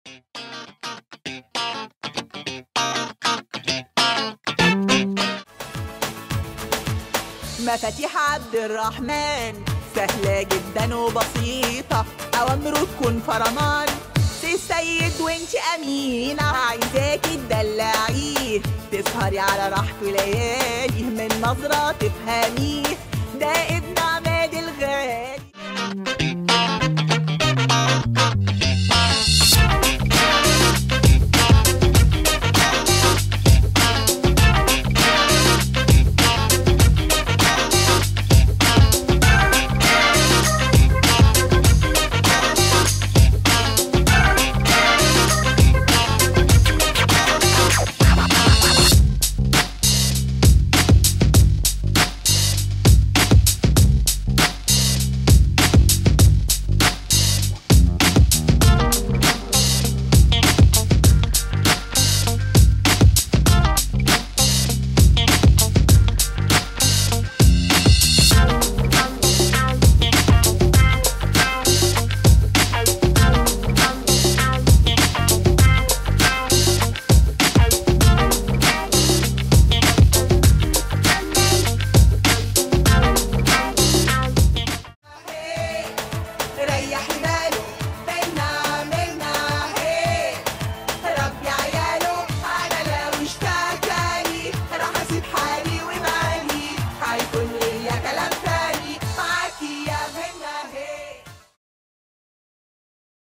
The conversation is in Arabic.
مفاتيح عبد الرحمن سهلة جدا وبسيطة، أوامره تكون فرمان. سي السيد وانت أمينة، عايزاكي تدلعيه، تسهري على راحته ليالي، من نظرة تفهميه، ده ابن